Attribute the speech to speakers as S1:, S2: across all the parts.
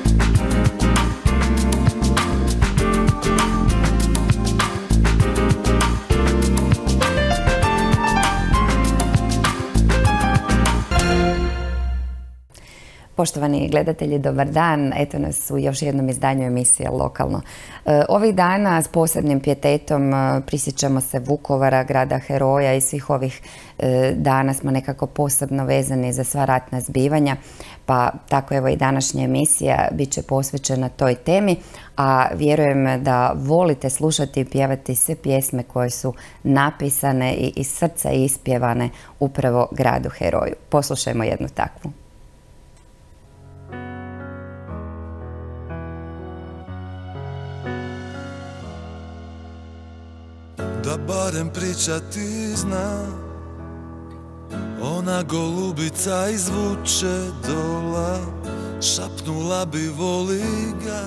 S1: Poštovani gledatelji, dobar dan. Eto nas u još jednom izdanju emisije Lokalno. Ovih dana s posebnim pijetetom prisjećamo se Vukovara, grada heroja, i svih ovih dana smo nekako posebno vezani za sva ratna zbivanja. Pa tako evo i današnja emisija bit će posvećena toj temi, a vjerujem da volite slušati i pjevati sve pjesme koje su napisane i iz srca ispjevane upravo gradu heroju. Poslušajmo jednu takvu.
S2: Da barem priča ti zna, ona golubica izvuče dola, šapnula bi voli ga,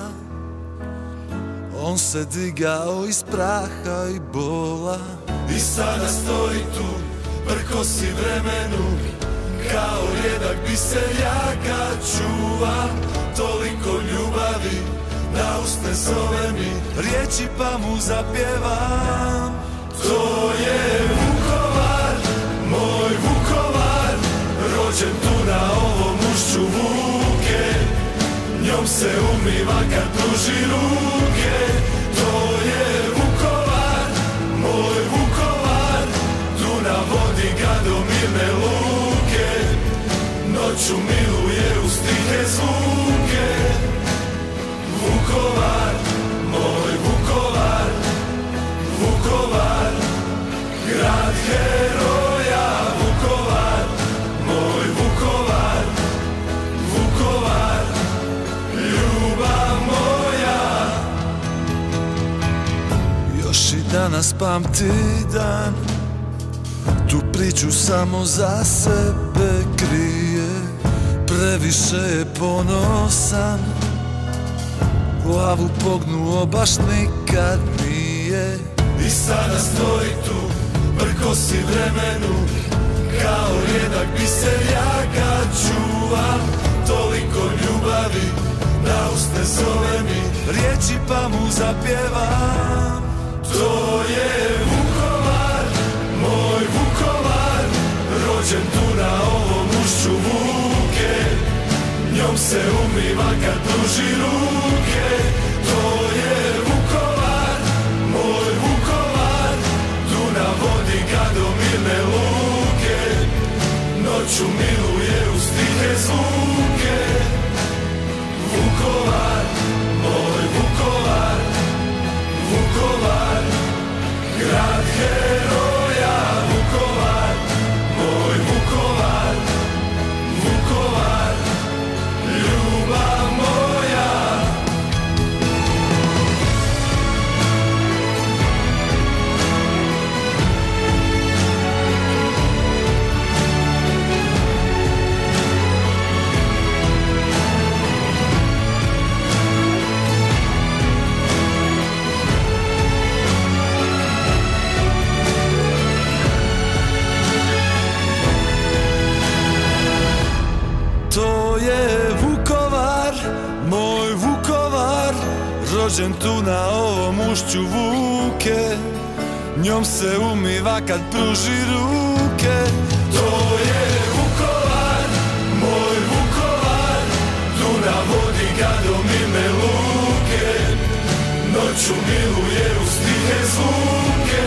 S2: on se digao iz praha i bola. I sada stoji tu, prkosi vremenu, kao rijedak biseljaka čuva, toliko ljubavi da usne zove mi, riječi pa mu zapjevam. To je Vukovar, moj Vukovar, rođen tu na ovom ušću Vuke, njom se umiva kad pruži ruke. To je Vukovar, moj Vukovar, tu na vodi ga do mirne luke, noću miluje uz tihe zvuke. Vukovar, moj Vukovar, Vukovar, grad heroja. Vukovar, moj Vukovar, Vukovar, ljubav moja. Još i danas pamti dan, tu priču samo za sebe krije, previše je ponosan, glavu pognuo baš nikad nije. I sada stoji tu, prkosi vremenu, kao rijedak biseljaka čuva, toliko ljubavi da usne zove mi, riječi pa mu zapjevam. To je Vukovar, moj Vukovar, rođen tu na ovom ušću Vuke, njom se umiva kad pruži ruke. To je Vukovar, moj Vukovar, tu na vodi ga do mirne luke, noću miluje uz tihe zvuke. Vukovar, moj Vukovar, Vukovar, grad heroja. Vukovar, moj Vukovar, Vukovar, ljubav moja. To je Vukovar, moj Vukovar, rođen tu na ovom ušću Vuke, njom se umiva kad pruži ruke. To je Vukovar, moj Vukovar, tu na vodi ga do mirne luke, noću miluje uz tihe zvuke.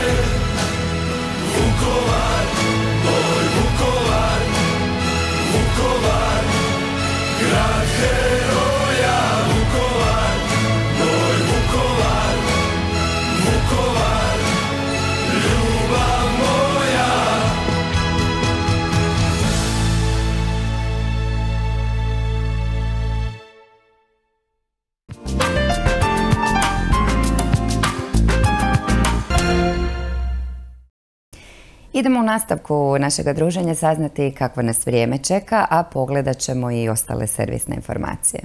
S2: Vukovar, moj Vukovar, Vukovar, grad heroja. Vukovar, moj Vukovar, Vukovar, ljubav moja.
S1: Idemo u nastavku našega druženja saznati kakvo nas vrijeme čeka, a pogledat ćemo i ostale servisne informacije.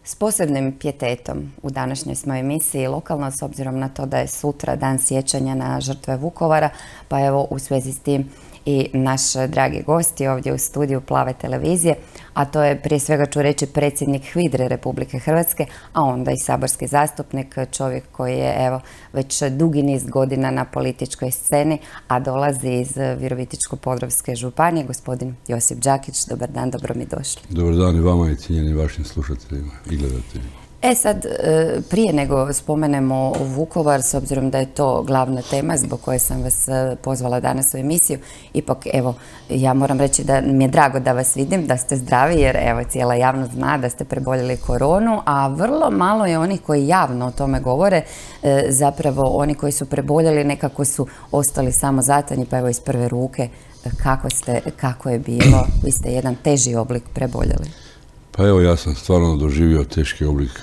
S1: S posebnim pijetetom u današnjoj smo emisiji lokalno, s obzirom na to da je sutra dan sjećanja na žrtve Vukovara, pa evo u svezi s tim i naš dragi gosti ovdje u studiju Plave televizije, a to je prije svega ću reći predsjednik HVIDRA-e Republike Hrvatske, a onda i saborski zastupnik, čovjek koji je evo već dugi niz godina na političkoj sceni, a dolazi iz Virovitičko-podravske županije, gospodin Josip Đakić. Dobar dan, dobro mi došli.
S3: Dobar dan i vama i cijenjeni vašim slušateljima i gledateljima.
S1: Sad, prije nego spomenemo Vukovar, s obzirom da je to glavna tema zbog koje sam vas pozvala danas u emisiju, ipak evo, ja moram reći da mi je drago da vas vidim, da ste zdravi, jer evo cijela javnost zna da ste preboljeli koronu, a vrlo malo je onih koji javno o tome govore. Zapravo oni koji su preboljeli nekako su ostali samo zatajni, pa evo iz prve ruke kako je bilo, vi ste jedan teži oblik preboljeli.
S3: Pa evo, ja sam stvarno doživio teški oblik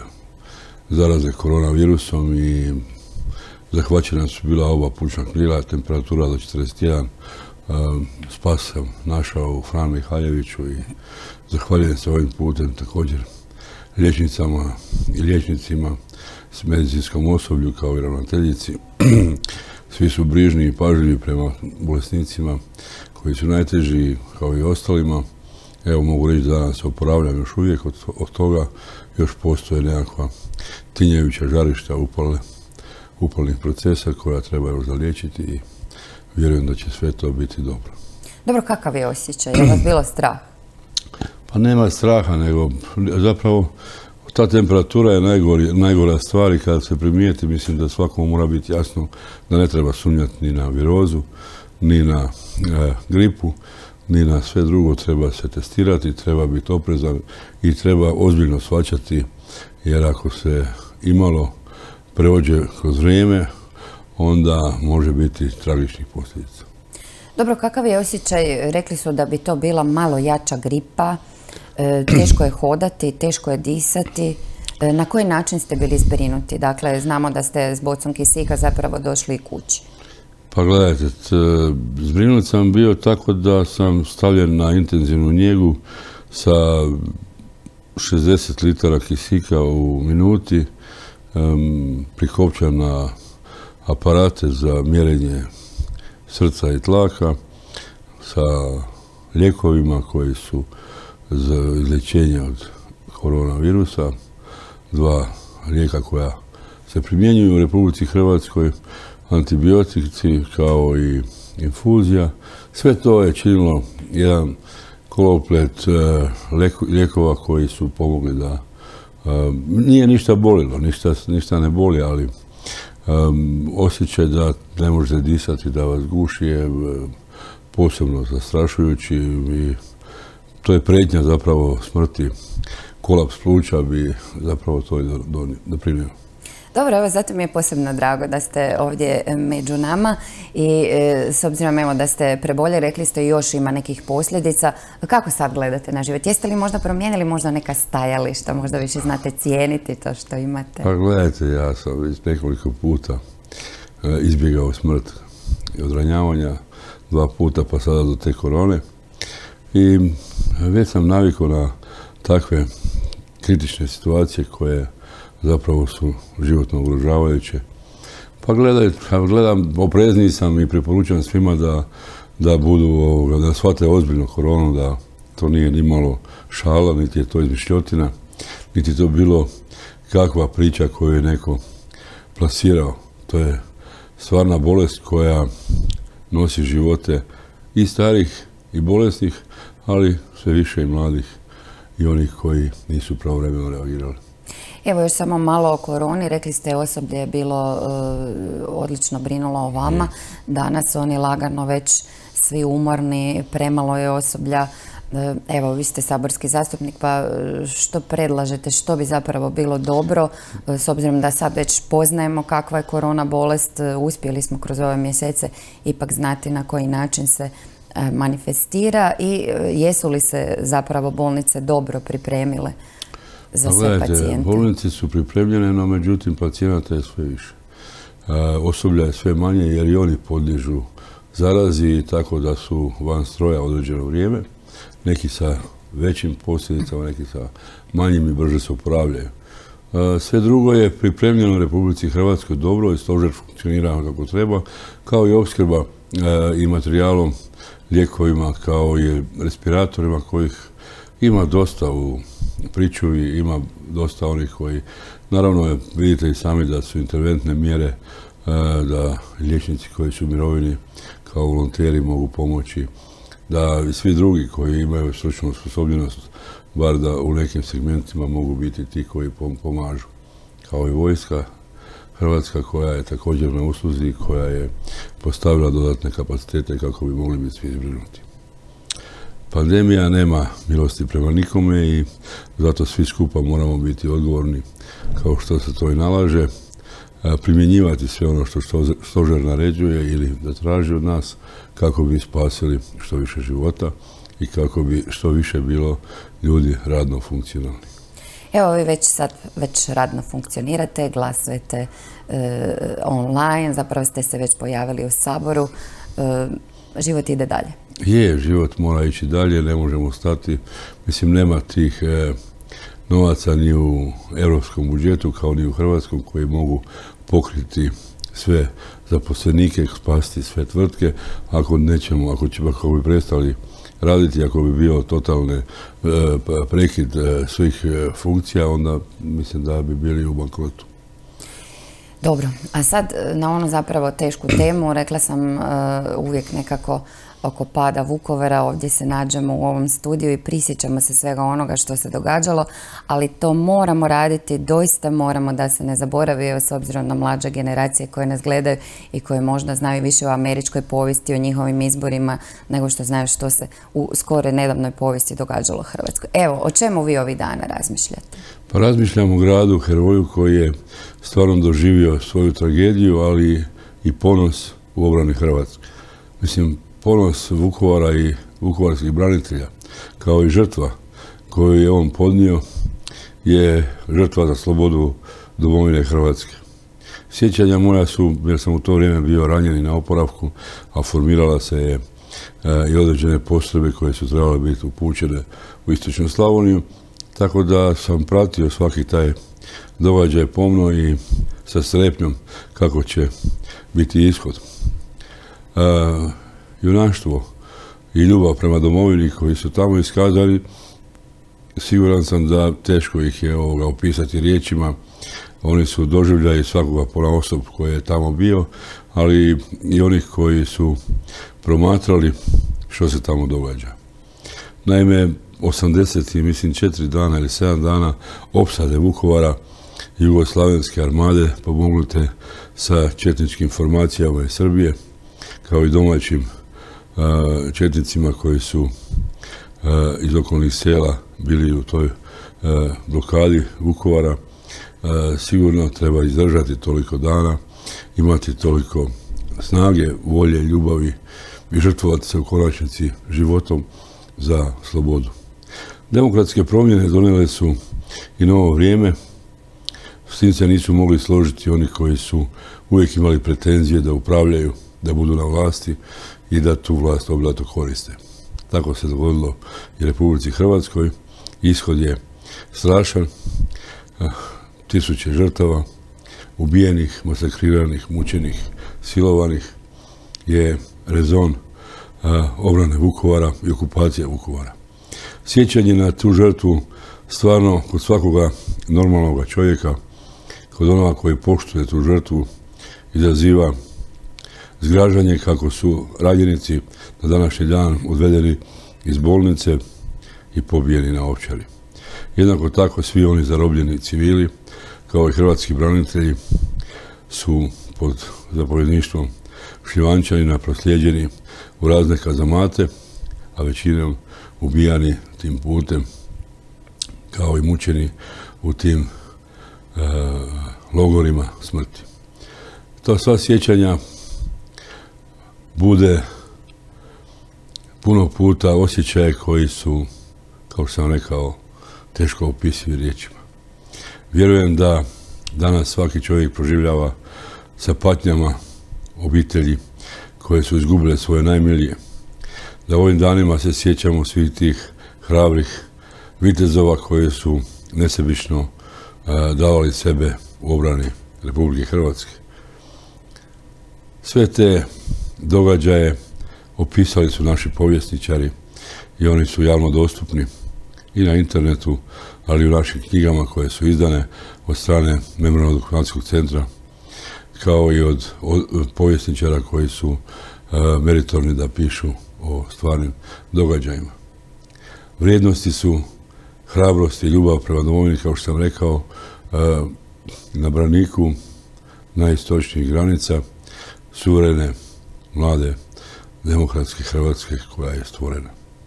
S3: zaraze koronavirusom i zahvaćena su bila oba plućna krila, temperatura do 41. Spas sam našao u Fran Mihaljeviću i zahvaljujem se ovim putem također liječnicama i liječnicima, s medicinskom osoblju kao i ravnateljici. Svi su brižni i pažljivi prema bolesnicima koji su najteži kao i ostalima. Evo, mogu reći da danas se oporavljam još uvijek od toga, još postoje nekakva tinjajuća žarišta upalnih procesa koja treba još zaliječiti i vjerujem da će sve to biti dobro.
S1: Dobro, kakav je osjećaj? Je vas bilo strah?
S3: Pa nema straha, nego zapravo ta temperatura je najgora stvar i kada se primijeti, mislim da svakom mora biti jasno da ne treba sumnjati ni na virozu, ni na gripu, ni na sve drugo. Treba se testirati, treba biti oprezan i treba ozbiljno shvaćati, jer ako se imalo preođe kroz vrijeme, onda može biti tragičnih posljedica.
S1: Dobro, kakav je osjećaj? Rekli su da bi to bila malo jača gripa, teško je hodati, teško je disati. Na koji način ste bili zbrinuti? Dakle, znamo da ste s bocom kisika zapravo došli kući.
S3: Pa gledajte, zbrinut sam bio tako da sam stavljen na intenzivnu njegu sa 60 litara kisika u minuti, prikopčan na aparate za mjerenje srca i tlaka, sa lijekovima koji su za izlječenje od koronavirusa, 2 lijeka koja se primjenjuju u Republici Hrvatskoj, antibiotici kao i infuzija. Sve to je činilo jedan koloplet lijekova koji su pomogli da nije ništa bolilo, ništa ne boli, ali osjećaj da ne možete disati, da vas guši je posebno zastrašujući i to je prijetnja zapravo smrti. Kolaps pluća bi zapravo to doprinio.
S1: Dobro, evo zato mi je posebno drago da ste ovdje među nama i s obzirom evo da ste preboljeli, rekli ste još ima nekih posljedica. Kako sad gledate na život? Jeste li možda promijenili možda neka stajališta, možda više znate cijeniti to što imate?
S3: Pa gledajte, ja sam već nekoliko puta izbjegao smrt i od ranjavanja, 2 puta pa sada do te korone i već sam navikao na takve kritične situacije koje zapravo su životno ugrožavajuće. Pa gledam, oprezniji sam i preporučujem svima da shvate ozbiljno koronu, da to nije ni malo šala, niti je to izmišljotina, niti je to bilo kakva priča koju je neko plasirao. To je stvarna bolest koja nosi živote i starih i bolesnih, ali sve više i mladih i onih koji nisu pravovremeno reagirali.
S1: Evo još samo malo o koroni. Rekli ste osoblje je bilo odlično brinulo o vama. Danas oni lagano već svi umorni, premalo je osoblja. Evo, vi ste saborski zastupnik, pa što predlažete, što bi zapravo bilo dobro, s obzirom da sad već poznajemo kakva je korona bolest, uspjeli smo kroz ove mjesece ipak znati na koji način se manifestira i jesu li se zapravo bolnice dobro pripremile za sve pacijente?
S3: Bolnice su pripremljene, no međutim pacijenata je sve više. Osoblja je sve manje jer i oni podliježu zarazi, tako da su van stroja određeno vrijeme. Neki sa većim posljedicama, neki sa manjim i brže se oporavljaju. Sve drugo je pripremljeno u Republici Hrvatskoj dobro i stožer funkcionira kako treba, kao i opskrba i materijalom, lijekovima, kao i respiratorima kojih ima dosta u pričuvi, ima dosta onih koji, naravno vidite i sami da su interventne mjere, da liječnici koji su u mirovini kao volonteri mogu pomoći, da i svi drugi koji imaju stručnu osposobljenost, bar da u nekim segmentima mogu biti ti koji pomažu. Kao i vojska Hrvatska koja je također na usluzi i koja je postavila dodatne kapacitete kako bi mogli biti svi zbrinuti. Pandemija nema milosti prema nikome i zato svi skupa moramo biti odgovorni kao što se to i nalaže, primjenjivati sve ono što stožer naređuje ili da traži od nas kako bi spasili što više života i kako bi što više bilo ljudi radno funkcionalni.
S1: Evo, vi već radno funkcionirate, glasujete online, zapravo ste se već pojavili u Saboru. Život ide dalje.
S3: Život mora ići dalje, ne možemo stati. Mislim, nema tih novaca ni u europskom budžetu kao ni u hrvatskom koji mogu pokriti sve zaposlenike, spasiti sve tvrtke. Ako bi prestali raditi, ako bi bio totalni prekid svih funkcija, onda mislim da bi bili u bankrotu.
S1: Dobro, a sad na onu zapravo tešku temu, rekla sam uvijek nekako oko pada Vukovara, ovdje se nađemo u ovom studiju i prisjećamo se svega onoga što se događalo, ali to moramo raditi, doista moramo da se ne zaboravi, evo s obzirom na mlađe generacije koje nas gledaju i koje možda znaju više o američkoj povijesti, o njihovim izborima, nego što znaju što se u skoro nedavnoj povijesti događalo u Hrvatskoj. Evo, o čemu vi ovih dana razmišljate?
S3: Pa razmišljam o gradu, heroju koji je stvarno doživio svoju tragediju, ali i ponos u obrani Hrvatske. Mislim, ponos Vukovara i vukovarskih branitelja, kao i žrtva koju je on podnio, je žrtva za slobodu domovine Hrvatske. Sjećanja moja su, jer sam u to vrijeme bio ranjen i na oporavku, a formirala se je i određene postrojbe koje su trebale biti upućene u istočnu Slavoniju, tako da sam pratio svaki taj događaj pomno i sa strepnjom kako će biti ishod. Junaštvo i ljubav prema domovini koji su tamo iskazali, siguran sam da teško ih je opisati riječima. Oni su doživljali svakoga ponaosob koji je tamo bio, ali i onih koji su promatrali što se tamo događa. Naime, 4 dana ili 7 dana opsade Vukovara jugoslavenske armade pomognute sa četničkim formacijama iz Srbije, kao i domaćim četnicima koji su iz okolnih sela bili u toj blokadi Vukovara. Sigurno treba izdržati toliko dana, imati toliko snage, volje, ljubavi i žrtvovati se u konačnici životom za slobodu. Demokratske promjene donijele su i novo vrijeme. S tim se nisu mogli složiti oni koji su uvijek imali pretenzije da upravljaju, da budu na vlasti i da tu vlast obilato koriste. Tako se dogodilo i Republici Hrvatskoj. Ishod je strašan. Tisuće žrtava, ubijenih, masakriranih, mučenih, silovanih je rezon obrane Vukovara i okupacije Vukovara. Sjećanje na tu žrtvu stvarno kod svakoga normalnog čovjeka, kod onoga koji poštuje tu žrtvu, izaziva zgražanje kako su ranjenici na današnji dan odvedeni iz bolnice i pobijeni na Ovčari. Jednako tako svi oni zarobljeni civili, kao i hrvatski branitelji, su pod zapovjedništvom Šljivančanina proslijeđeni u razne kazamate, a većinom ubijani tim putem, kao i mučeni u tim logorima smrti. To sva sjećanja bude puno puta osjećaje koji su, kao što sam rekao, teško opisivi riječima. Vjerujem da danas svaki čovjek proživljava sa patnjama obitelji koje su izgubile svoje najmilije. Da ovim danima se sjećamo svih tih hrabrih vitezova koji su nesebično davali sebe u obrani Republike Hrvatske. Sve te događaje opisali su naši povjesničari i oni su javno dostupni i na internetu, ali i u našim knjigama koje su izdane od strane Memorijalno-dokumentacijskog centra, kao i od povjesničara koji su meritorni da pišu o stvarnim događajima. Vrijednosti su hrabrost i ljubav prema domovini, kao što sam rekao, na braniku najistočnijih granica suverene, mlade, demokratske Hrvatske koja je stvorena.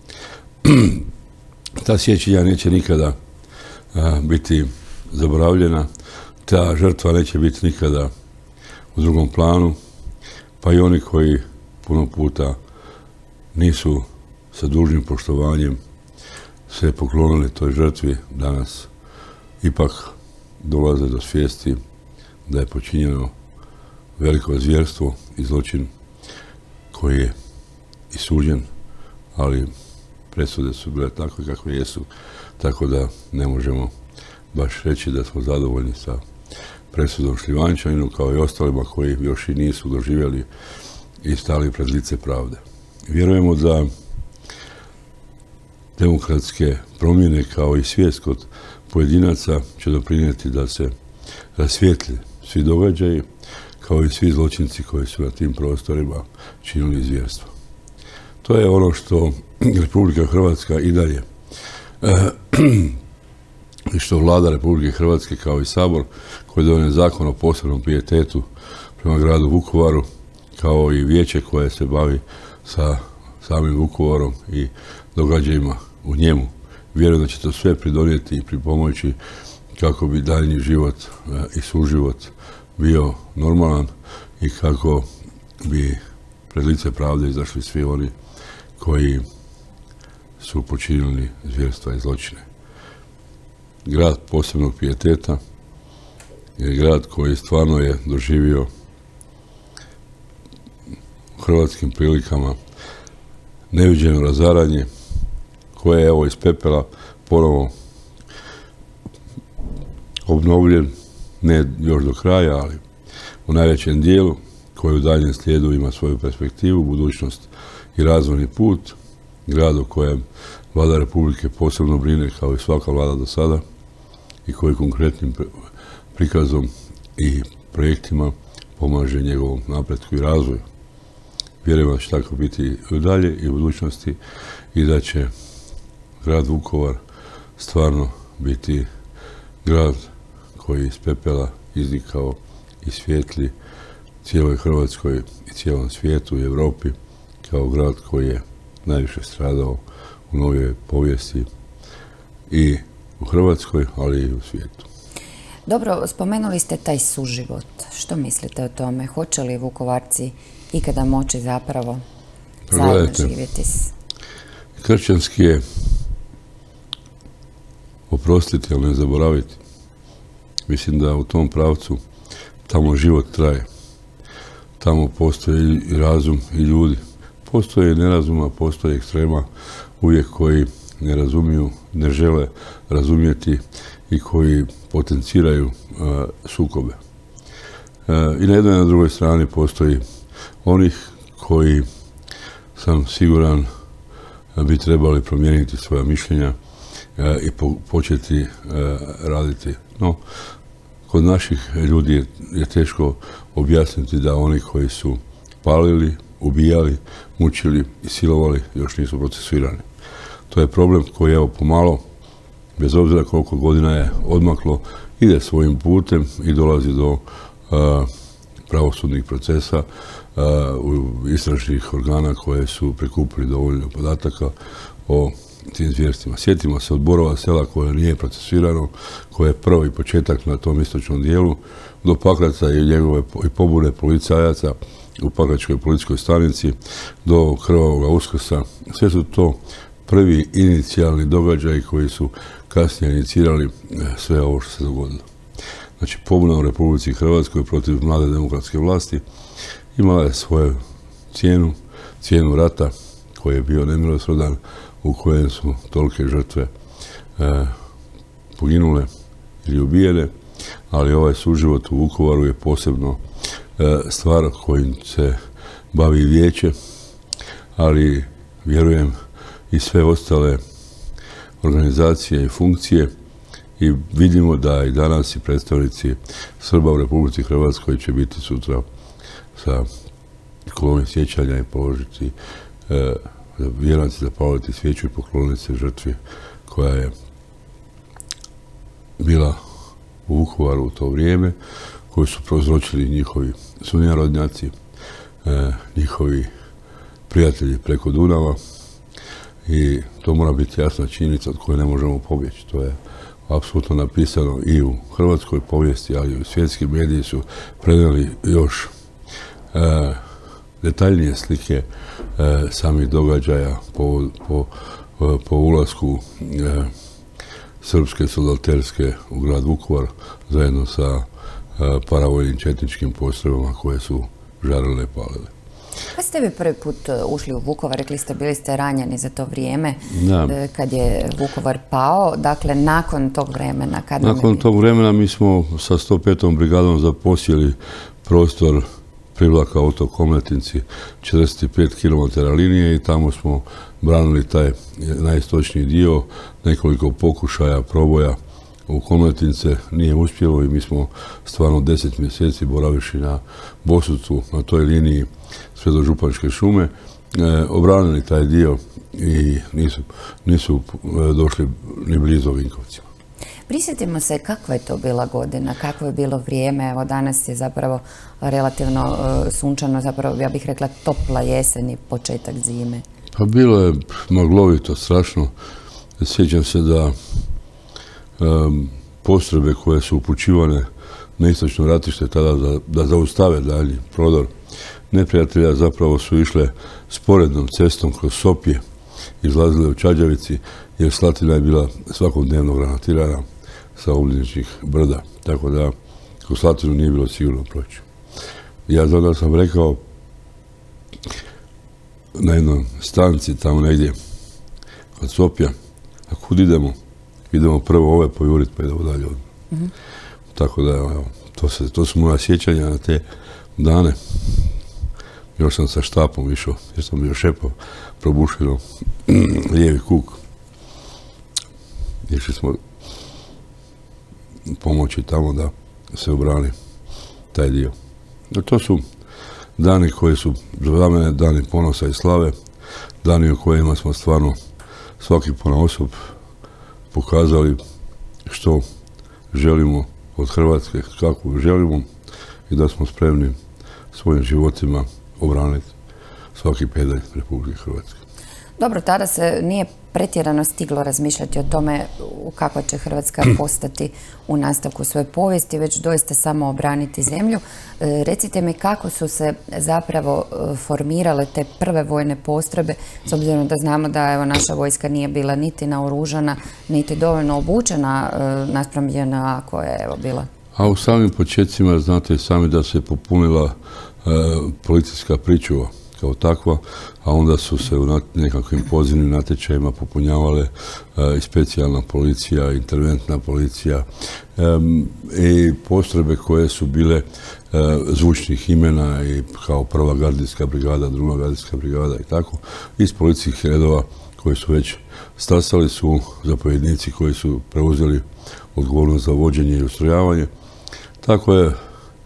S3: Ta sjećanja neće nikada biti zaboravljena, ta žrtva neće biti nikada u drugom planu, pa i oni koji puno puta nisu sa dužnim poštovanjem se poklonili toj žrtvi, danas ipak dolaze do svijesti da je počinjeno veliko zvjerstvo i zločin koji je i suđen, ali presude su bile takve kakve jesu, tako da ne možemo baš reći da smo zadovoljni sa presudom Šljivančaninu, kao i ostalima koji još i nisu doživjeli i stali pred lice pravde. Vjerujemo da demokratske promjene, kao i svijest kod pojedinaca, će doprinijeti da se rasvijetli svi događaji, kao i svi zločinci koji su na tim prostorima činili zvjerstvo. To je ono što Republika Hrvatska i dalje i što vlada Republike Hrvatske, kao i Sabor koji donio zakon o posebnom pijetetu prema gradu Vukovaru, kao i vijeće koje se bavi sa samim Vukovarom i događajima u njemu. Vjerujem da će to sve pridonijeti i pripomoći kako bi daljnji život i suživot bio normalan i kako bi pred lice pravde izašli svi oni koji su počinili zvjerstva i zločine. Grad posebnog pijeteta je grad koji stvarno je doživio u hrvatskim prilikama neviđeno razaranje, koje je evo iz pepela ponovo obnovljen, ne još do kraja, ali u najvećem dijelu, koji u daljnjem slijedu ima svoju perspektivu, budućnost i razvojni put. Grad u kojem vlada Republike posebno brine, kao i svaka vlada do sada, i koji konkretnim prikazom i projektima pomaže njegovom napretku i razvoju. Vjerujem da će tako biti i dalje i u budućnosti i da će grad Vukovar stvarno biti grad koji iz pepela iznikao i svijetli cijeloj Hrvatskoj i cijelom svijetu i Europi, kao grad koji je najviše stradao u novijoj povijesti i u Hrvatskoj, ali i u svijetu.
S1: Dobro, spomenuli ste taj suživot. Što mislite o tome? Hoće li Vukovarci ikada moći zapravo zajedno živjeti?
S3: Kršćanski je oprostiti, ali ne zaboraviti. Mislim da u tom pravcu tamo život traje. Tamo postoji i razum i ljudi. Postoje i nerazuma, postoje ekstrema uvijek koji ne razumiju, ne žele razumjeti i koji potenciraju sukobe. I na jednoj i na drugoj strani postoji onih koji, sam siguran, bi trebali promijeniti svoja mišljenja i početi raditi. No, kod naših ljudi je teško objasniti da oni koji su palili, ubijali, mučili i silovali još nisu procesuirani. To je problem koji, evo, pomalo, bez obzira koliko godina je odmaklo, ide svojim putem i dolazi do pravosudnih procesa, istražnih organa koje su prikupili dovoljno podataka o tim zvjerstvima. Sjetimo se od Borova sela koje nije procesuirano, koje je prvi početak na tom istočnom dijelu, do Pakraca i njegove i pobune policajaca u Pakračkoj policijskoj stanici, do krvavoga Uskrsa. Sve su to prvi inicijalni događaji koji su kasnije inicirali sve ovo što se dogodilo. Znači, pobuna u Republici Hrvatskoj protiv mlade demokratske vlasti imala je svoju cijenu rata koji je bio nemilosrdan, u kojem su tolike žrtve poginule ili ubijene, ali ovaj suživot u Vukovaru je posebno stvar kojim se bavi vijeće, ali vjerujem i sve ostale organizacije i funkcije, i vidimo da i danas i predstavnici Srba u Republici Hrvatskoj će biti sutra sa kolonom sjećanja i položiti vjernici zapaliti svijeću i pokloniti se žrtvi koja je bila u Vukovaru u to vrijeme, koju su prouzročili njihovi sunarodnjaci, njihovi prijatelji preko Dunava, i to mora biti jasna činjenica od koje ne možemo pobjeći. To je apsolutno napisano i u hrvatskoj povijesti, ali i u svjetski mediji su prenijeli još detaljnije slike samih događaja po ulasku srpske soldaterske u grad Vukovar zajedno sa paravojnim četničkim postrojbama koje su žarile i palile.
S1: Kad ste vi prvi put ušli u Vukovar, rekli ste bili ste ranjeni za to vrijeme kad je Vukovar pao, dakle nakon tog vremena?
S3: Nakon tog vremena mi smo sa 105. brigadom zaposjeli prostor Privlaka, otok Komletinci, 45 km linije, i tamo smo branili taj najistočniji dio. Nekoliko pokušaja, proboja u Komletince nije uspjelo i mi smo stvarno 10 mjeseci boraviši na Bosutu, na toj liniji sve do Županjske šume, obranili taj dio i nisu došli ni blizu Vinkovcima.
S1: Prisjetimo se kakva je to bila godina, kakvo je bilo vrijeme. Evo danas je zapravo relativno sunčano, zapravo ja bih rekla topla jesen i početak zime.
S3: Pa bilo je maglovito, strašno. Sjećam se da postrojbe koje su upućivane na istočno ratište tada da zaustave dalji prodor neprijatelja zapravo su išle sporednom cestom kroz Sopje, izlazile u Čađavici, jer Slatina je bila svakodnevno granatirana sa obližnjih brda, tako da kroz Slatinu nije bilo sigurno proći. Ja znam da sam rekao na jednoj stanci tamo negdje kod Sopja, a kud idemo? Idemo prvo ove pojuriti pa idemo dalje. Tako da, evo, to su moja sjećanja na te dane. Još sam sa štapom išao, jer sam bio šepao, probušeno lijevi kuk. Išli smo pomoći tamo da se obrani taj dio. To su dani koji su za mene dani ponosa i slave, dani u kojima smo stvarno svaki ponaosob pokazali što želimo od Hrvatske, kako želimo, i da smo spremni svojim životima obraniti svaki pedalj Republike Hrvatske.
S1: Dobro, tada se nije pretjerano stiglo razmišljati o tome kakva će Hrvatska postati u nastavku svoje povijesti, već doista samo obraniti zemlju. Recite mi kako su se zapravo formirale te prve vojne postrojbe, s obzirom da znamo da evo, naša vojska nije bila niti naoružana, niti dovoljno obučena naspram JNA koja je evo bila.
S3: A u samim početcima znate sami da se popunila policijska pričuva kao takva, a onda su se u nekakvim pozivnim natječajima popunjavale i specijalna policija, interventna policija i postrojbe koje su bile zvučnih imena, i kao prva gardijska brigada, druga gardijska brigada i tako. Iz policijskih redova koji su već stasali su zapovjednici koji su preuzeli odgovornost za vođenje i ustrojavanje. Tako je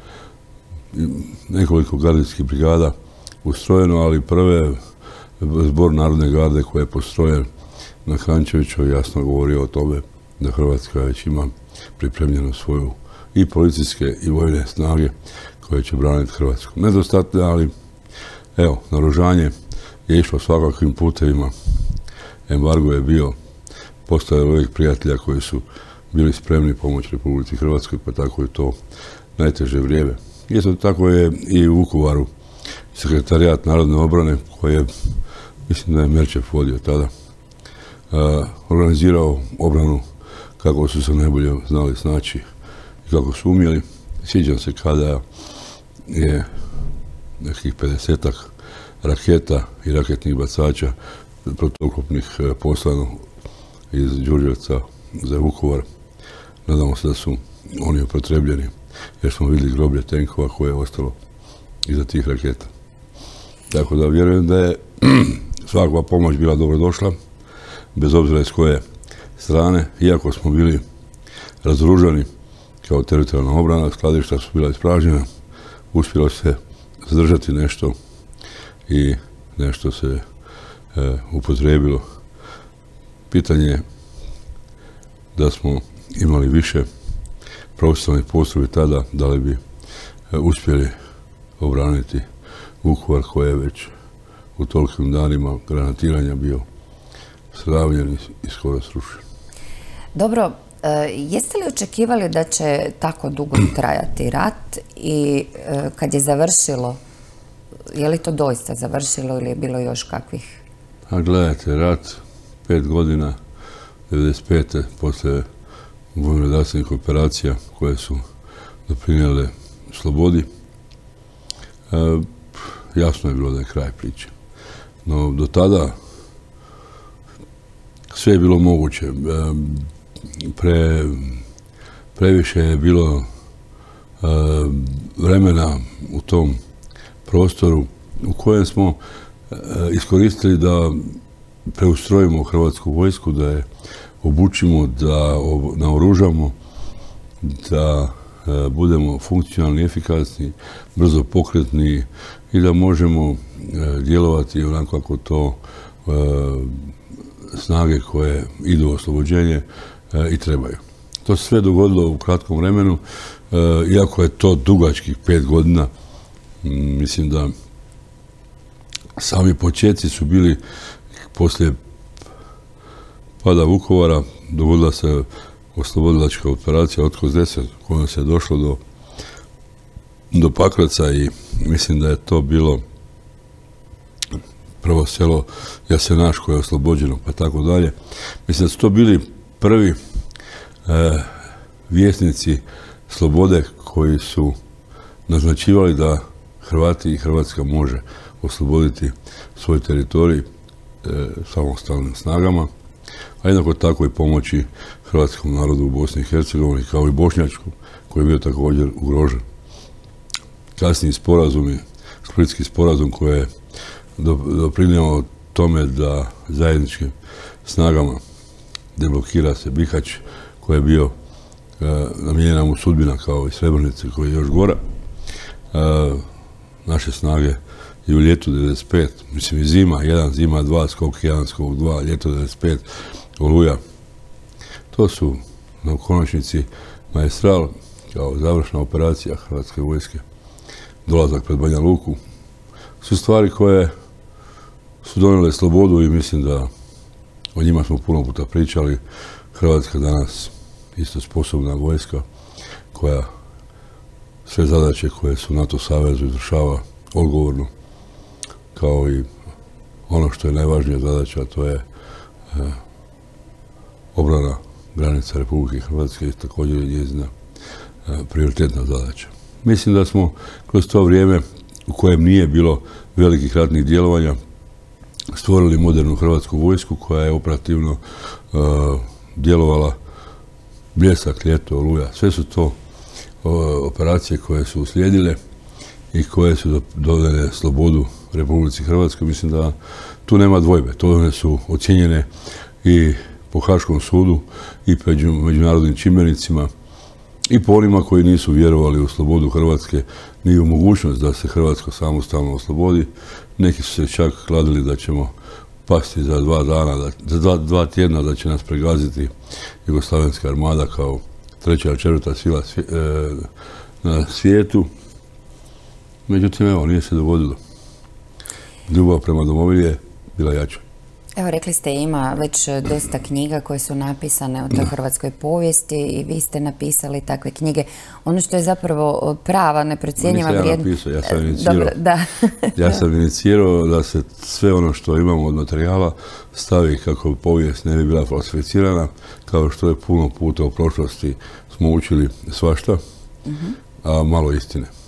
S3: nekoliko gardijskih brigada ustrojeno, ali prve zbor Narodne garde koji je postrojen na Kranjčeviću jasno govorio o tome da Hrvatska već ima pripremljeno svoju i policijske i vojne snage koje će braniti Hrvatsku. Nedostatne, ali evo, naoružanje je išlo svakakvim putevima. Embargo je bio, postojalo uvijek prijatelja koji su bili spremni pomoći Republici Hrvatskoj, pa tako je to najteže vrijeme. Isto tako je i u Vukovaru sekretarijat Narodne obrane, koji je, mislim da je Merčev vodio tada, organizirao obranu kako su se najbolje znali snaći i kako su umjeli. Sjećam se kada je nekih 50-ak raketa i raketnih bacača protuoklopnih poslano iz Đurđevca za Vukovar. Nadamo se da su oni upotrebljeni, jer smo vidjeli groblje tenkova koje je ostalo iza tih raketa. Tako da vjerujem da je svakva pomoć bila dobrodošla, bez obzira iz koje strane, iako smo bili razoružani kao teritorijalna obrana, skladišta su bila ispražnjena, uspjelo se zadržati nešto i nešto se upotrijebilo. Pitanje je da smo imali više profesionalnih postrojbi tada, da li bi uspjeli obraniti Vukovar koji je već u tolikim danima granatiranja bio sravnjen i skoro srušen.
S1: Dobro, jeste li očekivali da će tako dugo trajati rat i kad je završilo, je li to doista završilo ili je bilo još kakvih?
S3: A gledajte, rat 5 godina, 95. poslije vojno-redarstvenih operacija koje su doprinijele slobodi, jasno je bilo da je kraj priče. No, do tada sve je bilo moguće. Previše je bilo vremena u tom prostoru u kojem smo iskoristili da preustrojimo hrvatsku vojsku, da je obučimo, da naoružamo, da budemo funkcionalni, efikasni, brzo pokretni i da možemo djelovati onako kako to snage koje idu u oslobođenje i trebaju. To se sve dogodilo u kratkom vremenu, iako je to dugačkih 5 godina, mislim da sami početci su bili poslije pada Vukovara, dogodila se oslobodilačka operacija Otkos 10, kojom se došlo do Pakraca i mislim da je to bilo prvo selo Jasenaš koje je oslobođeno, pa tako dalje. Mislim da su to bili prvi vjesnici slobode koji su naznačivali da Hrvati i Hrvatska može osloboditi svoj teritorij samostalnim snagama, a jednako tako i pomoći hrvatskom narodu u Bosni i Hercegovini, kao i bošnjačkom, koji je bio također ugrožen. Kasniji sporazumi, Splitski sporazum koji je doprinio tome da zajedničkim snagama deblokira se Bihać, koji je bio namijenjena mu sudbina kao i Srebrenice, koji je još gora. Naše snage i u ljetu 95, mislim i zima 1, zima 2, skok 1, skok 2, ljeto 95, Oluja. To su na konačnici Maestral kao završna operacija Hrvatske vojske, dolazak pred Banja Luku, su stvari koje su donijele slobodu i mislim da o njima smo puno puta pričali. Hrvatska danas isto sposobna vojska koja sve zadaće koje su NATO savezu izvršava odgovorno, kao i ono što je najvažnija zadaća, a to je obrana granica Republike Hrvatske i također je njezina prioritetna zadaća. Mislim da smo kroz to vrijeme u kojem nije bilo velikih ratnih djelovanja stvorili modernu hrvatsku vojsku koja je operativno djelovala Bljesak, Ljeto, Oluja. Sve su to operacije koje su uslijedile i koje su dodane slobodu Republici Hrvatskoj. Mislim da tu nema dvojbe. To one su ocijenjene i po Haškom sudu i međunarodnim čimbenicima i po onima koji nisu vjerovali u slobodu Hrvatske ni u mogućnost da se Hrvatska samostalno oslobodi. Neki su se čak kladili da ćemo pasti za 2 dana, za 2 tjedna da će nas pregaziti Jugoslavenska armada kao 3. ili 4. sila na svijetu. Međutim, evo, nije se dogodilo. Ljubav prema domovini je bila jača.
S1: Evo, rekli ste, ima već dosta knjiga koje su napisane o toj hrvatskoj povijesti i vi ste napisali takve knjige. Ono što je zapravo prava, neprocjenjiva vrijednost...
S3: Ja sam inicirao. Ja sam inicirao da se sve ono što imamo od materijala stavi kako povijest ne bi bila falsificirana, kao što je puno puta u prošlosti smo učili svašta, a malo istine.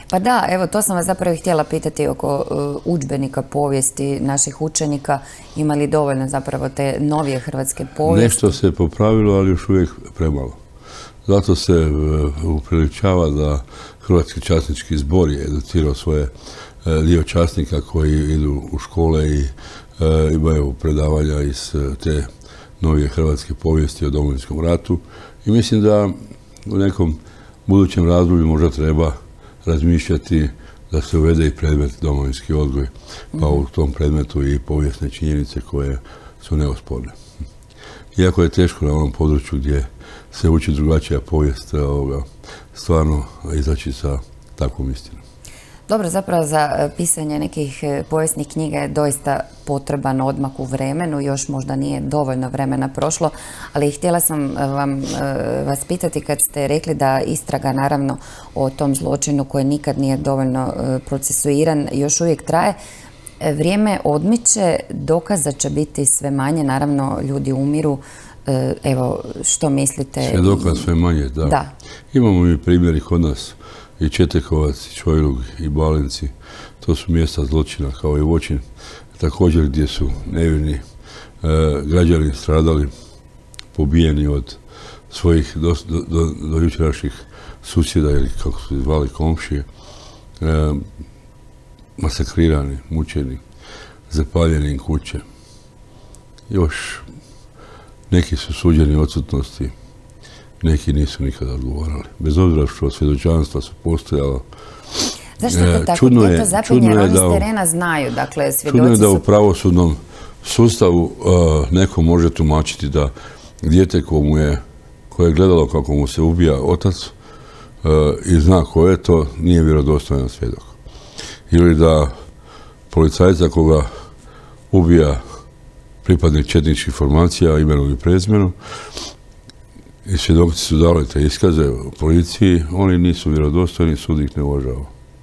S1: Pa da, evo to sam vas zapravo htjela pitati oko udžbenika povijesti naših učenika. Ima li dovoljno zapravo te novije hrvatske povijesti?
S3: Nešto se popravilo, ali još uvijek premalo. Zato se upriličava da Hrvatski časnički zbor je educirao svoje dio časnika koji idu u škole i imaju predavanja iz te novije hrvatske povijesti o Domovinskom ratu. I mislim da u nekom budućem razdoblju možda treba razmišljati da se uvede i predmet domovinski odgoj, pa u tom predmetu i povijesne činjenice koje su neosporne. Iako je teško na onom području gdje se uči drugačija povijest, stvarno izaći sa takvom istinom.
S1: Dobro, zapravo za pisanje nekih povijesnih knjiga je doista potreban odmak u vremenu, još možda nije dovoljno vremena prošlo, ali htjela sam vas pitati kad ste rekli da istraga naravno o tom zločinu koji nikad nije dovoljno procesuiran još uvijek traje. Vrijeme odmiče, dokaza će biti sve manje, naravno ljudi umiru. Evo, što mislite?
S3: Svjedoka sve manje, da. Imamo mi primjeri kod nas i Četekovac, i Čojlug, i Balenci. To su mjesta zločina kao i Voćin. Također gdje su nevini građani stradali, pobijeni od svojih do jučerašnjih susjeda ili kako su zvali komšije, masakrirani, mučeni, zapaljeni im kuće. Još neki su suđeni odsutnosti, neki nisu nikada odgovarali. Bez obzira što svjedočanstva su postojala.
S1: Zašto je to tako? Gdje to zapinje? Jer oni s terena znaju, dakle, svjedoci su...
S3: Čudno je da u pravosudnom sustavu neko može tumačiti da dijete koje je gledalo kako mu se ubija otac i zna ko je to, nije vjerodostojan svjedok. Ili da policajca koga ubija pripadnik četničkih formacija imenom i prezimenom i svjedoci su dali te iskaze u policiji, oni nisu vjerodostojni, sud ih ne uvažava.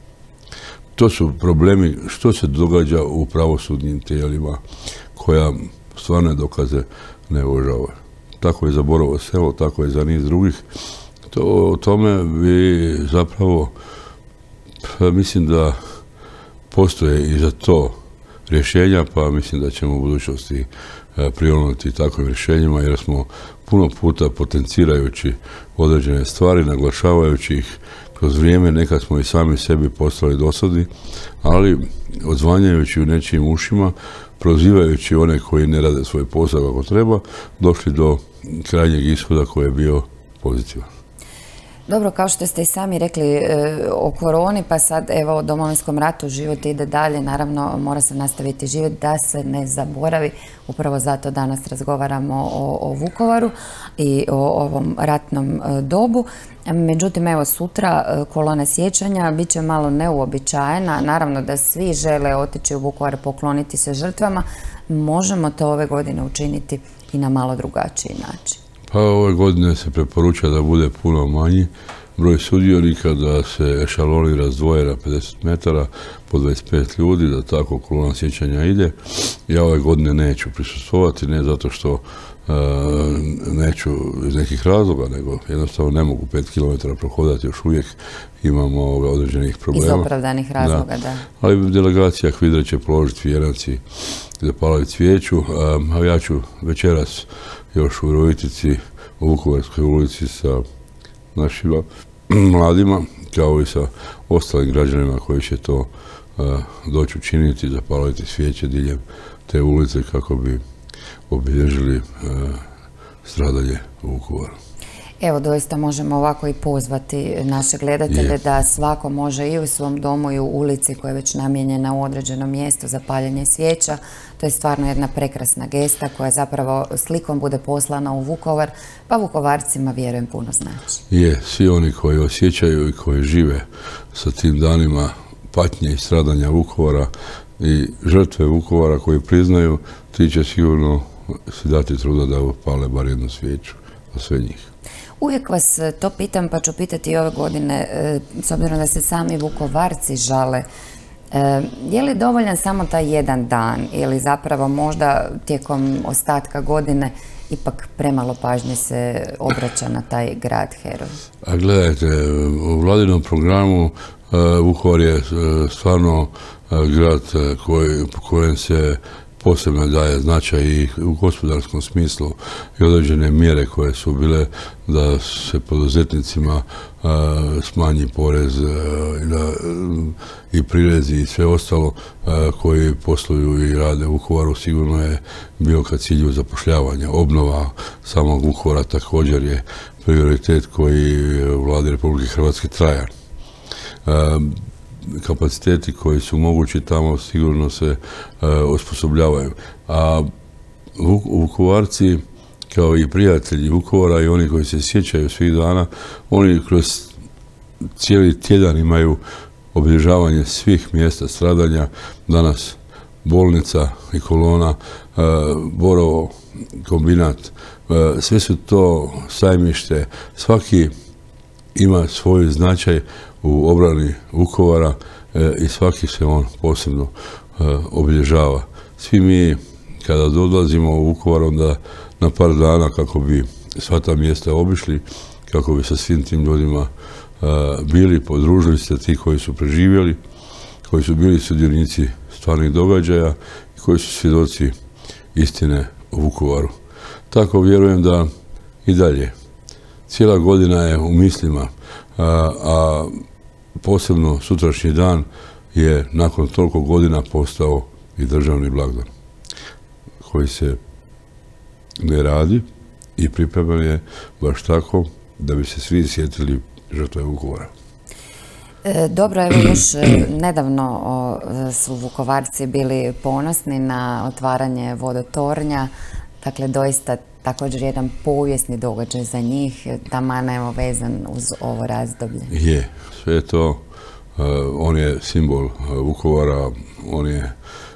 S3: To su problemi što se događa u pravosudnim tijelima koja stvarne dokaze ne uvažavaju. Tako je za Borovo Selo, tako je za niz drugih. O tome bi zapravo, mislim da postoje i za to rješenja, pa mislim da ćemo u budućnosti prionuti takvim rješenjima, jer smo puno puta potencirajući određene stvari, naglašavajući ih kroz vrijeme, nekad smo i sami sebi postali dosadni, ali odzvanjajući u nečijim ušima, prozivajući one koji ne rade svoj posao kako treba, došli do krajnjeg ishoda koji je bio pozitivan.
S1: Dobro, kao što ste i sami rekli o koroni, pa sad evo o Domovinskom ratu, život ide dalje, naravno mora se nastaviti život da se ne zaboravi. Upravo zato danas razgovaramo o Vukovaru i o ovom ratnom dobu. Međutim, evo sutra kolona sjećanja bit će malo neuobičajena. Naravno da svi žele otići u Vukovar, pokloniti se žrtvama. Možemo to ove godine učiniti i na malo drugačiji način.
S3: Pa ove godine se preporuča da bude puno manji broj sudionika, da se ešaloni razdvoje na 50 metara po 25 ljudi, da tako kolona sjećanja ide. Ja ove godine neću prisustvovati, ne zato što neću iz nekih razloga, nego jednostavno ne mogu 5 km prohodati, još uvijek imamo određenih problema.
S1: Iz opravdanih razloga, da.
S3: Ali delegacija HVIDRA će položiti vijenac i zapaliti svijeću, a ja ću večeras još u Virovitici, u Vukovarskoj ulici sa našima mladima, kao i sa ostalim građanima koji će to doći učiniti, zapaliti svijeće diljem te ulice kako bi obilježili stradanje u Vukovaru.
S1: Evo, doista možemo ovako i pozvati naše gledatelje da svako može i u svom domu i u ulici koja je već namijenjena u određeno mjesto za paljenje svijeća. To je stvarno jedna prekrasna gesta koja zapravo slikom bude poslana u Vukovar, pa Vukovarcima, vjerujem, puno znači.
S3: Svi oni koji osjećaju i koji žive sa tim danima patnje i stradanja Vukovara i žrtve Vukovara koji priznaju, ti će sigurno si dati truda da upale bar jednu svijeću za sve njih.
S1: Uvijek vas to pitam, pa ću pitati i ove godine, s obzirom da se sami Vukovarci žale, je li dovoljan samo taj jedan dan ili zapravo možda tijekom ostatka godine ipak premalo pažnje se obraća na taj grad heroj?
S3: A gledajte, u vladinom programu Vukovar je stvarno grad kojem se posebno daje značaj i u gospodarskom smislu i određene mjere koje su bile da se poduzetnicima smanji porez i prirezi i sve ostalo koji posluju i rade u Vukovaru sigurno je bio ka cilju zapošljavanja. Obnova samog Vukovara također je prioritet koji u vladi Republike Hrvatske traja. Kapaciteti koji su mogući tamo sigurno se osposobljavaju. A Vukovarci, kao i prijatelji Vukovara i oni koji se sjećaju svih dana, oni kroz cijeli tjedan imaju obilježavanje svih mjesta stradanja. Danas bolnica i kolona, Borovo, kombinat, sve su to sajmište. Svaki ima svoj značaj u obrani Vukovara i svaki se on posebno obilježava. Svi mi kada odlazimo u Vukovar onda na par dana kako bi sva ta mjesta obišli, kako bi sa svim tim ljudima bili, podružili se ti koji su preživjeli, koji su bili sudionici stvarnih događaja i koji su svjedoci istine o Vukovaru. Tako vjerujem da i dalje. Cijela godina je u mislima, a posebno sutrašnji dan je nakon toliko godina postao i državni blagdan koji se ne radi i pripreman je baš tako da bi se svi sjetili žrtve Vukovara.
S1: Dobro, evo još nedavno su Vukovarci bili ponosni na otvaranje vodotornja, dakle doista također jedan povijesni događaj za njih, taman evo vezan uz ovo razdoblje.
S3: Je, sve to, on je simbol Vukovara, on je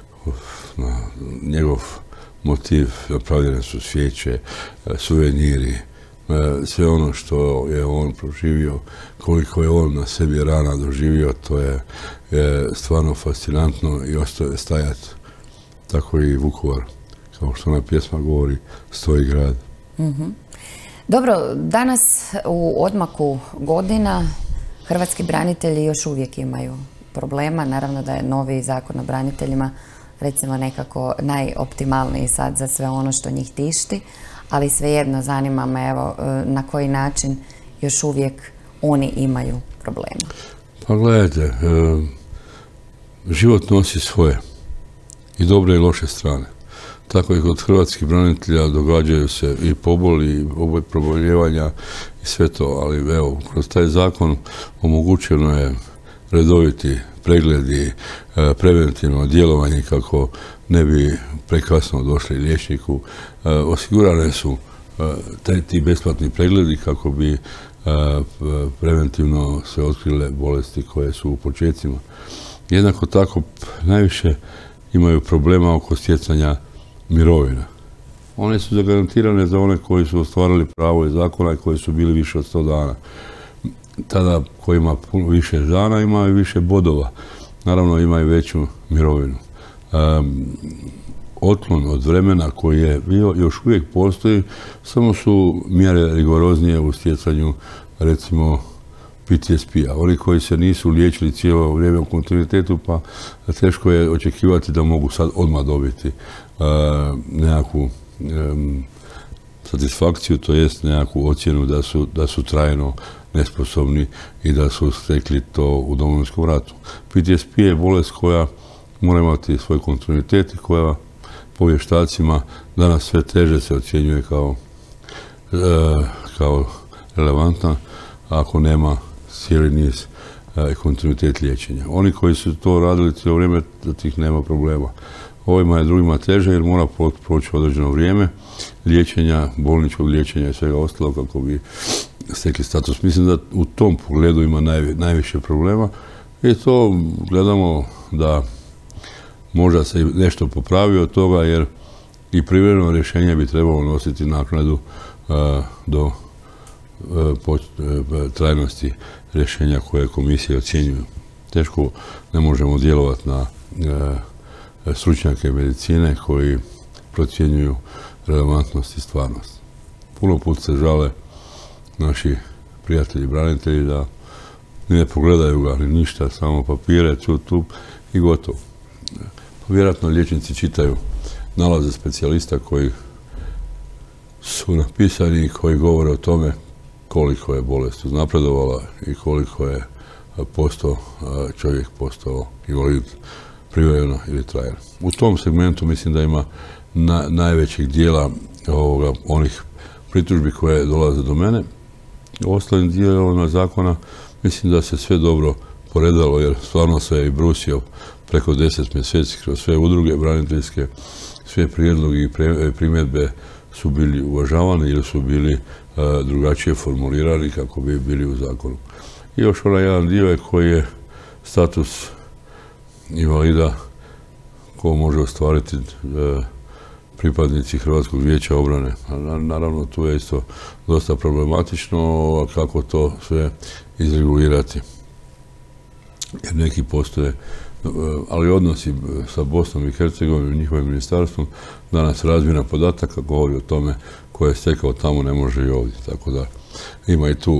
S3: njegov motiv, napravljene su svijeće, suveniri, sve ono što je on proživio, koliko je on na sebi rana doživio, to je stvarno fascinantno i ostaje stajati. Tako i Vukovar, kao što ona pjesma govori, stoji grad.
S1: Dobro, danas u odmaku godina hrvatski branitelji još uvijek imaju problema. Naravno da je novi zakon o braniteljima recimo nekako najoptimalniji sad za sve ono što njih tišti, ali svejedno zanima me evo na koji način još uvijek oni imaju problema.
S3: Pa gledajte, život nosi svoje i dobre i loše strane. Tako i kod hrvatskih branitelja događaju se i poboli, i proboljevanja i sve to, ali evo, kroz taj zakon omogućeno je redoviti pregledi, preventivno djelovanje kako ne bi prekasno došli liječniku. Osigurane su ti besplatni pregledi kako bi preventivno se otkrile bolesti koje su u početcima. Jednako tako najviše imaju problema oko stjecanja mirovina. One su zagarantirane za one koji su ostvarili pravo iz zakona i koji su bili više od 100 dana. Tada koji ima puno više dana ima i više bodova. Naravno imaju veću mirovinu. Otklon od vremena koji je bio, još uvijek postoji, samo su mjere rigoroznije u stjecanju recimo PTSP-a. Oni koji se nisu liječili cijelo vrijeme u kontinuitetu, pa teško je očekivati da mogu sad odmah dobiti nekakvu satisfakciju, to jest nekakvu ocjenu da su trajno nesposobni i da su stekli to u Domovinskom ratu. PTSP je bolest koja mora imati svoj kontinuitet i koja po vještacima danas sve teže se ocjenjuje kao relevantna ako nema cijeli niz i kontinuitet liječenja. Oni koji su to radili cijelo vrijeme, da tih nema problema. Ovima je drugima teže jer mora proći određeno vrijeme liječenja, bolničkog liječenja i svega ostalog kako bi stekli status. Mislim da u tom pogledu ima najviše problema i to gledamo da možda se nešto popravi od toga jer i privremeno rješenje bi trebalo nositi naknadu do trajnosti rješenja koje komisije ocjenjuju. Teško ne možemo djelovati na stručnjake medicine koji procjenjuju relevantnost i stvarnost. Puno put se žale naši prijatelji branitelji da ni ne pogledaju ga, ni ništa, samo papire, tu i gotovo. Vjerojatno liječnici čitaju nalaze specijalista koji su napisani i koji govore o tome koliko je bolest uznapredovala i koliko je čovjek postao invalid privremeno ili trajno. U tom segmentu mislim da ima najvećeg dijela onih pritužbi koje dolaze do mene. U ostalim dijelovima zakona mislim da se sve dobro poredalo, jer stvarno se je i brusio preko 10 mjeseci kroz sve udruge braniteljske, sve prijedlogi i primjedbe su bili uvažavani ili su bili drugačije formulirani kako bi bili u zakonu. I još onaj jedan dio je koji je status invalida ko može ostvariti pripadnici Hrvatskog vijeća obrane. Naravno, tu je isto dosta problematično kako to sve izregulirati. Jer neki postoje, ali odnosi sa Bosnom i Hercegovinom i njihovim ministarstvom, danas razmjena podataka govori o tome ko je stekao tamo ne može i ovdje. Tako da ima i tu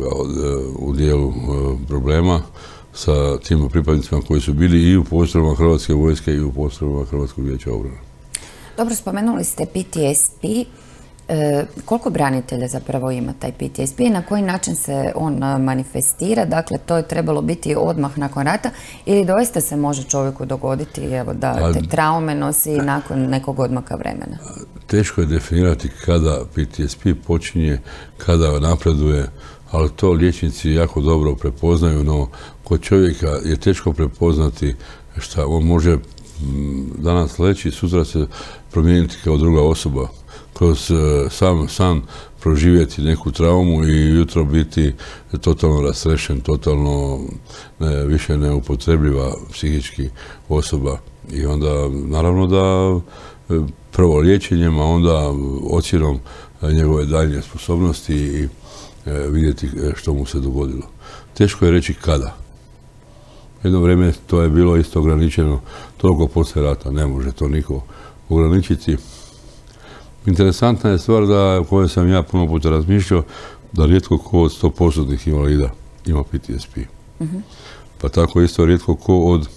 S3: u dijelu problema sa tim pripadnicima koji su bili i u postrojbama Hrvatske vojske i u postrojbama Hrvatskog vijeća obrane.
S1: Dobro, spomenuli ste PTSP. Koliko branitelja zapravo ima taj PTSP i na koji način se on manifestira? Dakle, to je trebalo biti odmah nakon rata ili doista se može čovjeku dogoditi da te traume nosi nakon nekog odmaka vremena?
S3: Teško je definirati kada PTSP počinje, kada napreduje, ali to liječnici jako dobro prepoznaju, no kod čovjeka je teško prepoznati šta on može danas leći, sutra se promijeniti kao druga osoba, kroz sam san proživjeti neku traumu i jutro biti totalno rastrešen, totalno više neupotrebljiva psihički osoba. I onda naravno da prvo liječenjem, a onda ocjenom njegove daljnje sposobnosti i vidjeti što mu se dogodilo. Teško je reći kada. Jedno vrijeme to je bilo isto ograničeno toliko poslije rata, ne može to niko ograničiti. Interesantna je stvar o kojoj sam ja puno puta razmišljao, da rijetko ko od 100% invalida ima PTSP. Pa tako isto rijetko ko od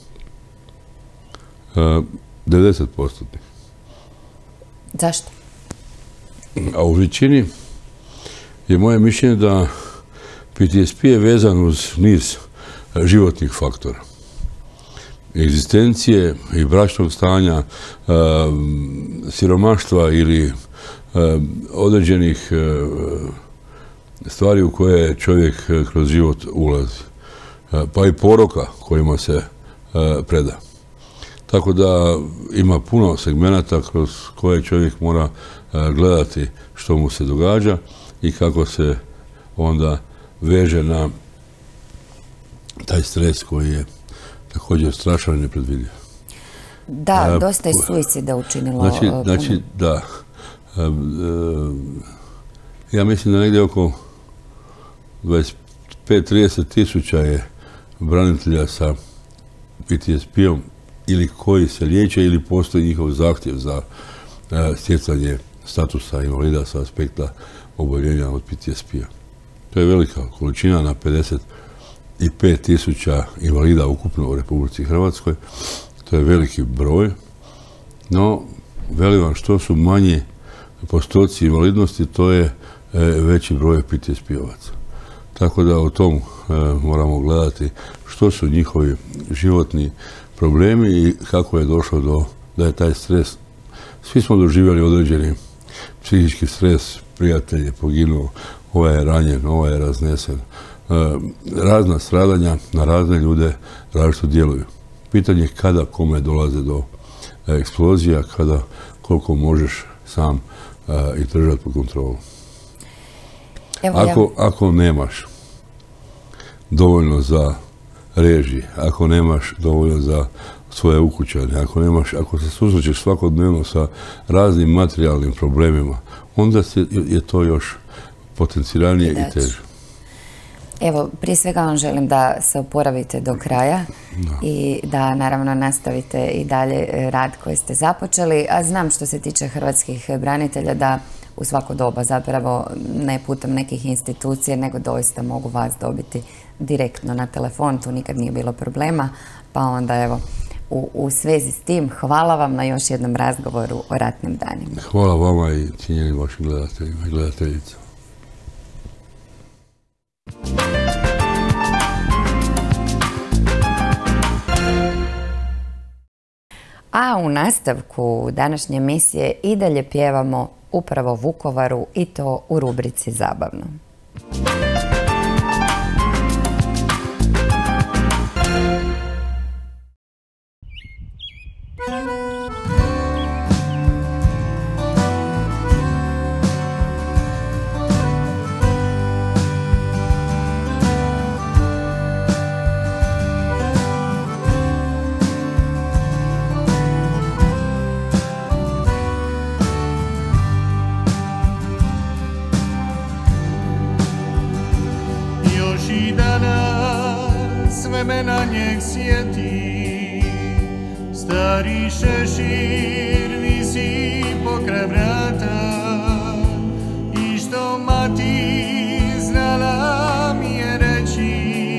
S3: 90%.
S1: Zašto?
S3: A u većini je moje mišljenje da PTSP je vezan uz niz životnih faktora. Egzistencije i bračnog stanja, siromaštva ili određenih stvari u koje čovjek kroz život ulazi. Pa i poroka kojima se preda. Tako da ima puno segmenata kroz koje čovjek mora gledati što mu se događa i kako se onda veže na taj stres koji je također strašan i nepredvidiv.
S1: Da, dosta je suicida učinilo.
S3: Znači, da. Ja mislim da negdje oko 25-30 tisuća je branitelja sa PTSP-om ili koji se liječe ili postoji njihov zahtjev za stjecanje statusa invalida sa aspekta oboljenja od PTSP-a. To je velika količina na 55 tisuća invalida ukupno u Republici Hrvatskoj. To je veliki broj, no velim vam što su manje postoci invalidnosti, to je veći broj PTSP-ovaca. Tako da o tom moramo gledati što su njihovi životni problemi i kako je došlo da je taj stres. Svi smo doživjeli određeni psihički stres, prijatelj je poginuo, ovaj je ranjen, ovaj je raznesen. Razna stradanja na razne ljude različito djeluju. Pitanje je kada kome dolaze do eksplozija, kada koliko možeš sam i držati pod kontrolu. Ako nemaš dovoljno za režije, ako nemaš dovoljno za svoje ukućane, ako se susrećeš svakodnevno sa raznim materijalnim problemima, onda je to još potencijalnije i teže.
S1: Evo, prije svega vam želim da se oporavite do kraja i da naravno nastavite i dalje rad koji ste započeli, a znam što se tiče hrvatskih branitelja da u svako doba, zapravo ne putem nekih institucija, nego doista mogu vas dobiti direktno na telefon, tu nikad nije bilo problema, pa onda evo, u svezi s tim, hvala vam na još jednom razgovoru o ratnim danima.
S3: Hvala vama i cijenjenim vašim gledateljima i gledateljicama.
S1: A u nastavku današnje emisije i dalje pjevamo upravo Vukovaru i to u rubrici Zabavno.
S4: Me na njeg sjeti, stari šešir visi pokraj vrata i što mati znala mi je reći,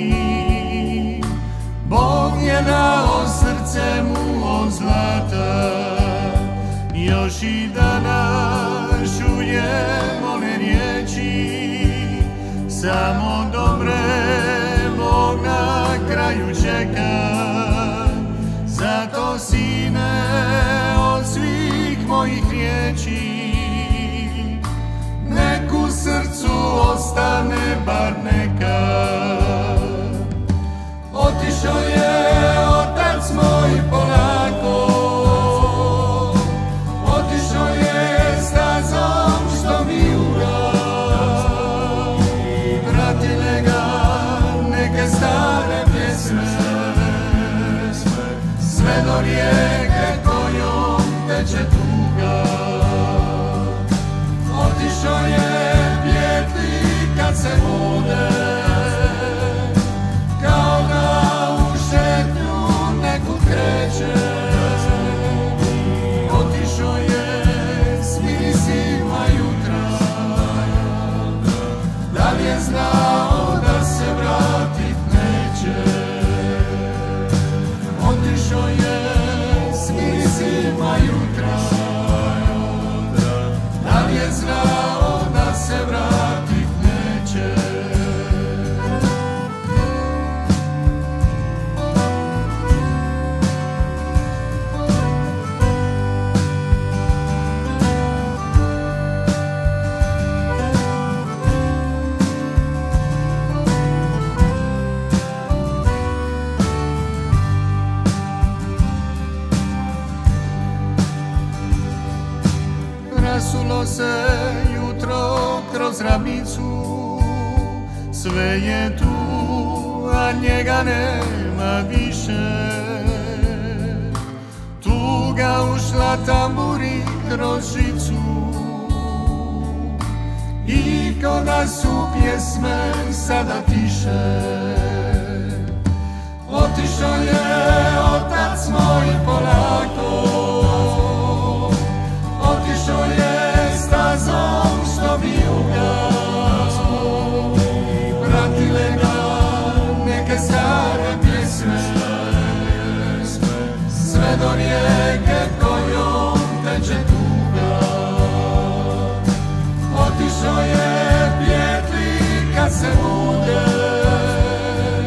S4: Bog je dao srce mu od zlata. Još i danas čujem one riječi, samo dobre Bog na kraju čeka. Zato sine od svih mojih riječi nek u srcu ostane bar neka. Otišao je otac moj polako, otišao je stazom što mi ura, vratile ga neke stare pjesme, sve do rijeke kojom teče tuga. Otišao je pjetli kad se vode, kao da u šetnju neku kreće. Otišao je s mirisima jutra, da li je znao da se vratit neće. Otišao je s mirisima jutra, da li je znao da se vratit neće. Rasulo se jutro kroz ravnicu, sve je tu, a njega nema više. Tuga ušla tamburi kroz žicu i ko da su pjesme sada tiše. Otišao je otac moj polako, otišao je stazom što vijuga, pratile ga neke stare pjesme, sve do rijeke kojom teče tuga. Otišao je pjetli kad se bude,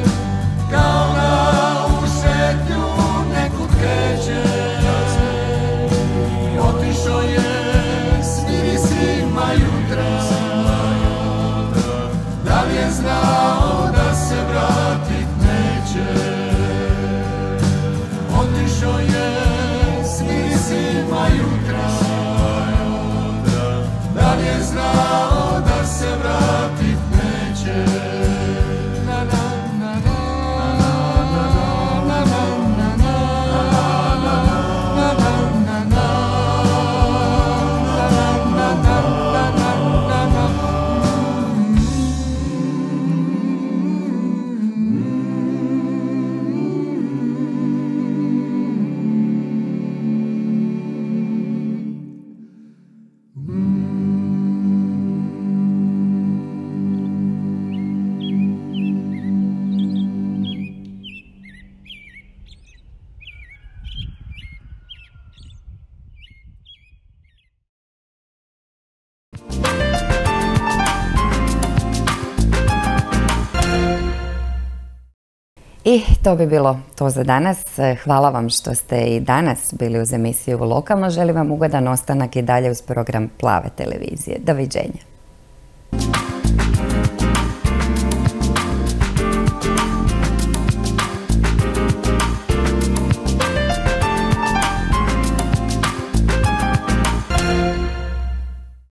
S1: I to bi bilo to za danas. Hvala vam što ste i danas bili uz emisiju Lokalno. Želim vam ugodan ostanak i dalje uz program Plave televizije. Doviđenja.